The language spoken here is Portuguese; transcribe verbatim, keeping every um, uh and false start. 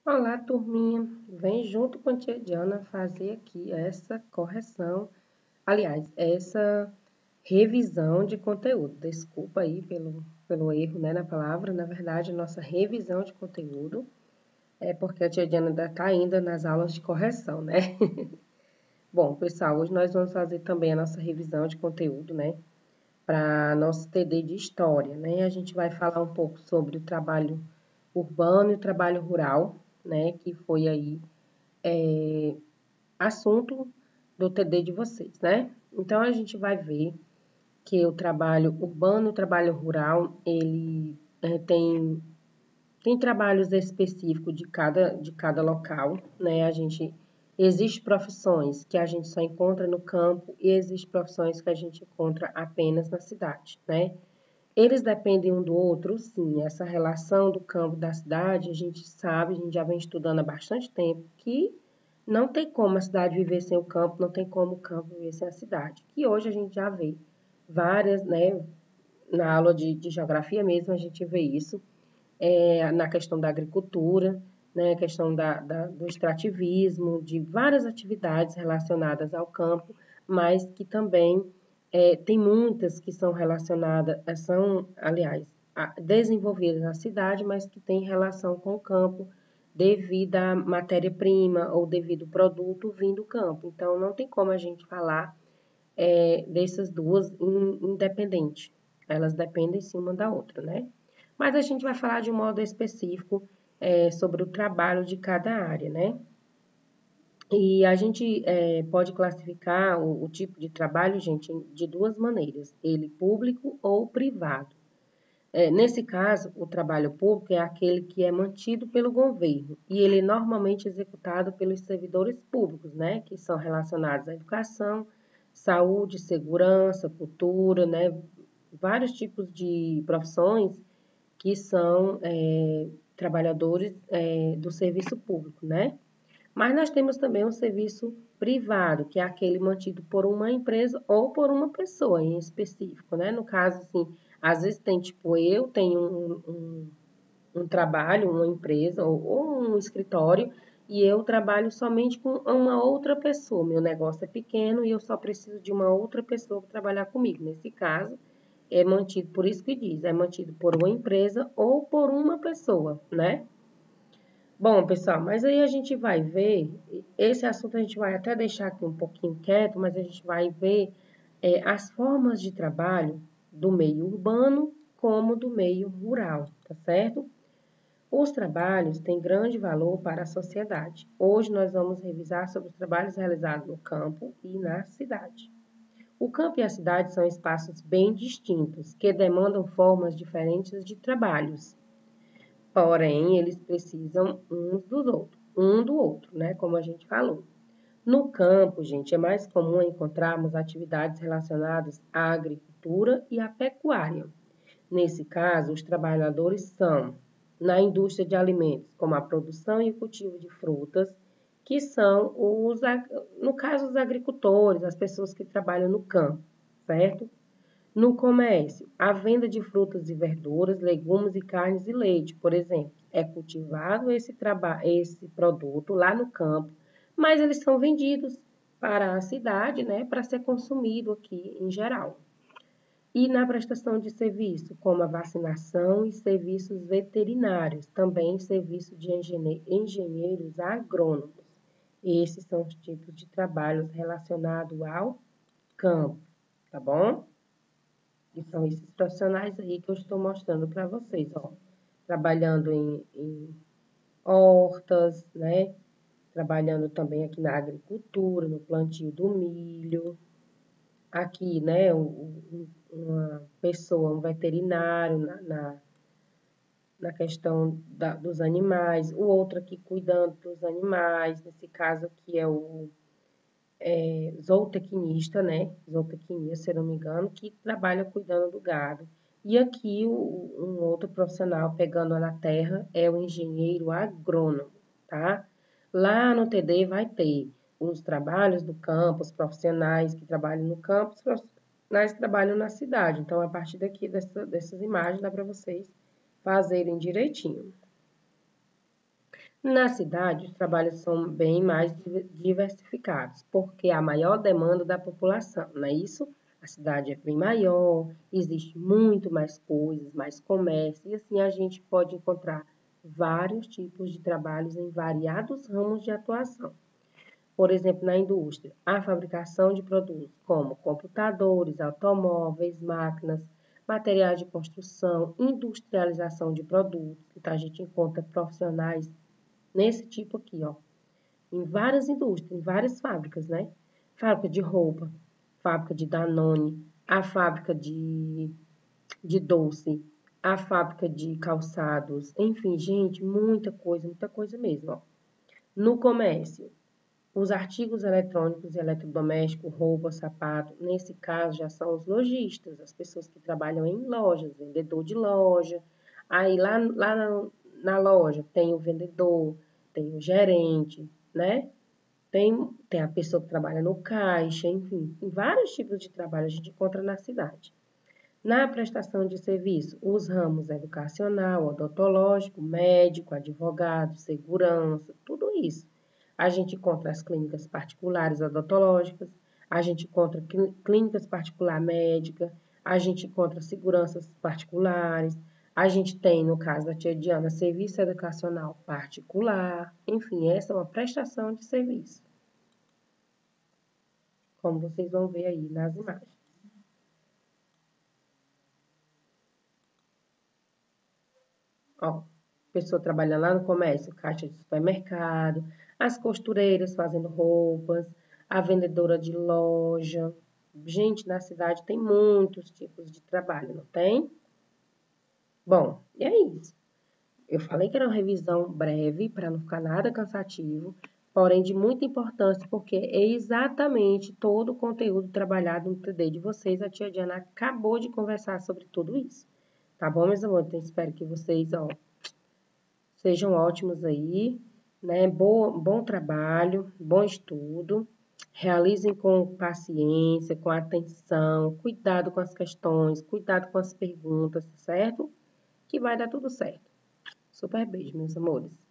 Olá, turminha. Vem junto com a tia Diana fazer aqui essa correção, aliás, essa revisão de conteúdo. Desculpa aí pelo, pelo erro, né, na palavra. Na verdade, nossa revisão de conteúdo é porque a tia Diana ainda está ainda nas aulas de correção, né? Bom, pessoal, hoje nós vamos fazer também a nossa revisão de conteúdo, né, para nosso T D de História, né? A gente vai falar um pouco sobre o trabalho urbano e o trabalho rural, né, que foi aí é, assunto do T D de vocês, né? Então, a gente vai ver que o trabalho urbano, o trabalho rural, ele é, tem, tem trabalhos específicos de cada, de cada local, né? A gente, existe profissões que a gente só encontra no campo e existem profissões que a gente encontra apenas na cidade, né? Eles dependem um do outro, sim. Essa relação do campo e da cidade, a gente sabe, a gente já vem estudando há bastante tempo, que não tem como a cidade viver sem o campo, não tem como o campo viver sem a cidade. Que hoje a gente já vê várias, né? Na aula de, de geografia mesmo, a gente vê isso, é, na questão da agricultura, né? Questão da, da, do extrativismo, de várias atividades relacionadas ao campo, mas que também é, tem muitas que são relacionadas, são, aliás, desenvolvidas na cidade, mas que têm relação com o campo devido à matéria-prima ou devido ao produto vindo do campo. Então, não tem como a gente falar é, dessas duas independentes. Elas dependem sim uma da outra, né? Mas a gente vai falar de um modo específico é, sobre o trabalho de cada área, né? E a gente é, pode classificar o, o tipo de trabalho, gente, de duas maneiras, ele público ou privado. É, nesse caso, o trabalho público é aquele que é mantido pelo governo e ele é normalmente executado pelos servidores públicos, né, que são relacionados à educação, saúde, segurança, cultura, né, vários tipos de profissões que são é, trabalhadores é, do serviço público, né? Mas nós temos também o serviço privado, que é aquele mantido por uma empresa ou por uma pessoa em específico, né? No caso, assim, às vezes tem, tipo, eu tenho um, um, um trabalho, uma empresa ou, ou um escritório e eu trabalho somente com uma outra pessoa. Meu negócio é pequeno e eu só preciso de uma outra pessoa para trabalhar comigo. Nesse caso, é mantido, por isso que diz, é mantido por uma empresa ou por uma pessoa, né? Bom, pessoal, mas aí a gente vai ver, esse assunto a gente vai até deixar aqui um pouquinho quieto, mas a gente vai ver é, as formas de trabalho do meio urbano como do meio rural, tá certo? Os trabalhos têm grande valor para a sociedade. Hoje nós vamos revisar sobre os trabalhos realizados no campo e na cidade. O campo e a cidade são espaços bem distintos, que demandam formas diferentes de trabalhos. Porém, eles precisam uns dos outros, um do outro, né? Como a gente falou. No campo, gente, é mais comum encontrarmos atividades relacionadas à agricultura e à pecuária. Nesse caso, os trabalhadores são na indústria de alimentos, como a produção e o cultivo de frutas, que são os, no caso, os agricultores, as pessoas que trabalham no campo, certo? No comércio, a venda de frutas e verduras, legumes e carnes e leite, por exemplo, é cultivado esse, esse produto lá no campo, mas eles são vendidos para a cidade, né, para ser consumido aqui em geral. E na prestação de serviço, como a vacinação e serviços veterinários, também serviço de engenheiros agrônomos. Esses são os tipos de trabalhos relacionados ao campo, tá bom? E são esses profissionais aí que eu estou mostrando para vocês, ó. Trabalhando em, em hortas, né? Trabalhando também aqui na agricultura, no plantio do milho. Aqui, né, um, uma pessoa, um veterinário na, na, na questão da, dos animais. O outro aqui cuidando dos animais. Nesse caso aqui é o é, zootecnista, né? Zootecnia, se eu não me engano, que trabalha cuidando do gado. E aqui o, um outro profissional pegando na terra é o engenheiro agrônomo, tá? Lá no T D vai ter os trabalhos do campo, os profissionais que trabalham no campo, os profissionais que trabalham na cidade. Então, a partir daqui dessa, dessas imagens dá para vocês fazerem direitinho. Na cidade, os trabalhos são bem mais diversificados, porque há maior demanda da população, não é isso? A cidade é bem maior, existe muito mais coisas, mais comércio, e assim a gente pode encontrar vários tipos de trabalhos em variados ramos de atuação. Por exemplo, na indústria, a fabricação de produtos como computadores, automóveis, máquinas, materiais de construção, industrialização de produtos. Então, a gente encontra profissionais nesse tipo aqui, ó, em várias indústrias, em várias fábricas, né? Fábrica de roupa, fábrica de Danone, a fábrica de, de doce, a fábrica de calçados, enfim, gente, muita coisa, muita coisa mesmo, ó. No comércio, os artigos eletrônicos e eletrodomésticos, roupa, sapato, nesse caso já são os lojistas, as pessoas que trabalham em lojas, vendedor de loja. Aí lá, lá na, na loja tem o vendedor, tem o gerente, né? Tem, tem a pessoa que trabalha no caixa, enfim, tem vários tipos de trabalho a gente encontra na cidade. Na prestação de serviço, os ramos educacional, odontológico, médico, advogado, segurança, tudo isso. A gente encontra as clínicas particulares odontológicas, a gente encontra clínicas particular médica, a gente encontra seguranças particulares, a gente tem, no caso da tia Diana, serviço educacional particular, enfim, essa é uma prestação de serviço, como vocês vão ver aí nas imagens. Ó, pessoa trabalhando lá no comércio, caixa de supermercado, as costureiras fazendo roupas, a vendedora de loja. Gente, na cidade tem muitos tipos de trabalho, não tem? Bom, e é isso. Eu falei que era uma revisão breve, para não ficar nada cansativo, porém de muita importância, porque é exatamente todo o conteúdo trabalhado no T D de vocês. A tia Diana acabou de conversar sobre tudo isso. Tá bom, meus amores? Então, espero que vocês, ó, sejam ótimos aí, né? Bom, bom trabalho, bom estudo. Realizem com paciência, com atenção, cuidado com as questões, cuidado com as perguntas, certo? Que vai dar tudo certo. Super beijo, meus amores.